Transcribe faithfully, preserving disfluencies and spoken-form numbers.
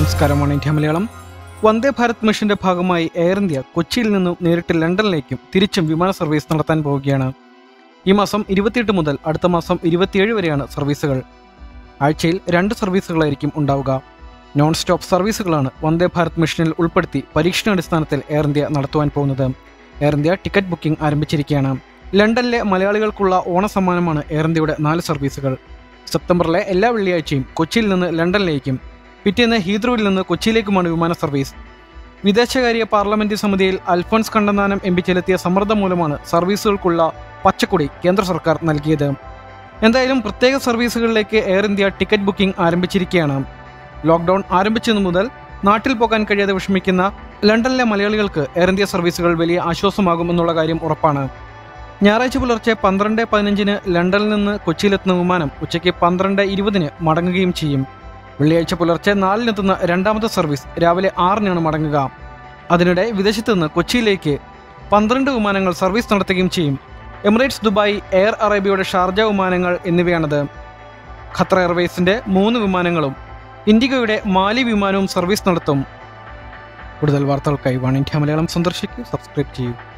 നമസ്കാരം, ഒണൈൻഡിയ മലയാളം. വന്ദേ ഭാരത് മിഷന്റെ ഭാഗമായി എയർ ഇന്ത്യ കൊച്ചിയിൽ നിന്നും നേരിട്ട് ലണ്ടനിലേക്കും തിരിച്ചും വിമാന സർവീസ് നടത്താൻ പോവുകയാണ്. ഈ മാസം ഇരുപത്തിയെട്ട് മുതൽ അടുത്ത മാസം ഇരുപത്തിയേഴ് വരെയാണ് സർവീസുകൾ. ആഴ്ചയിൽ രണ്ട് സർവീസുകളായിരിക്കും ഉണ്ടാവുക. നോൺ സ്റ്റോപ്പ് സർവീസുകളാണ് വന്ദേ ഭാരത് മിഷനിൽ ഉൾപ്പെടുത്തി പരീക്ഷണാടിസ്ഥാനത്തിൽ എയർ ഇന്ത്യ നടത്തുവാൻ പോകുന്നത്. എയർ ഇന്ത്യ ടിക്കറ്റ് ബുക്കിംഗ് ആരംഭിച്ചിരിക്കുകയാണ്. ലണ്ടനിലെ മലയാളികൾക്കുള്ള ഓണസമ്മാനമാണ് എയർ ഇന്ത്യയുടെ നാല് സർവീസുകൾ. സെപ്റ്റംബറിലെ എല്ലാ വെള്ളിയാഴ്ചയും കൊച്ചിയിൽ നിന്ന് ലണ്ടനിലേക്കും പിറ്റേന്ന് ഹീത്രൂവിൽ നിന്ന് കൊച്ചിയിലേക്കുമാണ് വിമാന സർവീസ്. വിദേശകാര്യ പാർലമെന്റ് സമിതിയിൽ അൽഫോൺസ് കണ്ണന്താനം എം പി ചെലുത്തിയ സമ്മർദ്ദം മൂലമാണ് സർവീസുകൾക്കുള്ള പച്ചക്കൊടി കേന്ദ്ര സർക്കാർ നൽകിയത്. എന്തായാലും പ്രത്യേക സർവീസുകളിലേക്ക് എയർ ഇന്ത്യ ടിക്കറ്റ് ബുക്കിംഗ് ആരംഭിച്ചിരിക്കുകയാണ്. ലോക്ക്ഡൌൺ ആരംഭിച്ചതു മുതൽ നാട്ടിൽ പോകാൻ കഴിയാതെ വിഷമിക്കുന്ന ലണ്ടനിലെ മലയാളികൾക്ക് എയർ ഇന്ത്യ സർവീസുകൾ വലിയ ആശ്വാസമാകും എന്നുള്ള കാര്യം ഉറപ്പാണ്. ഞായറാഴ്ച പുലർച്ചെ പന്ത്രണ്ട് പതിനഞ്ചിന് ലണ്ടനിൽ നിന്ന് കൊച്ചിയിലെത്തുന്ന വിമാനം ഉച്ചയ്ക്ക് പന്ത്രണ്ട് ഇരുപതിന് മടങ്ങുകയും ചെയ്യും. വെള്ളിയാഴ്ച പുലർച്ചെ നാലിനെത്തുന്ന രണ്ടാമത്തെ സർവീസ് രാവിലെ ആറിനാണ് മടങ്ങുക. അതിനിടെ വിദേശത്ത് നിന്ന് കൊച്ചിയിലേക്ക് പന്ത്രണ്ട് വിമാനങ്ങൾ സർവീസ് നടത്തുകയും ചെയ്യും. എമിറേറ്റ്സ്, ദുബായ്, എയർ അറേബ്യയുടെ ഷാർജ വിമാനങ്ങൾ എന്നിവയാണത്. ഖത്തർ എയർവേസിന്റെ മൂന്ന് വിമാനങ്ങളും ഇൻഡിഗോയുടെ മാലി വിമാനവും സർവീസ് നടത്തും. കൂടുതൽ വാർത്തകൾക്കായി വൺ ഇന്ത്യ മലയാളം സന്ദർശിക്കൂ, സബ്സ്ക്രൈബ് ചെയ്യൂ.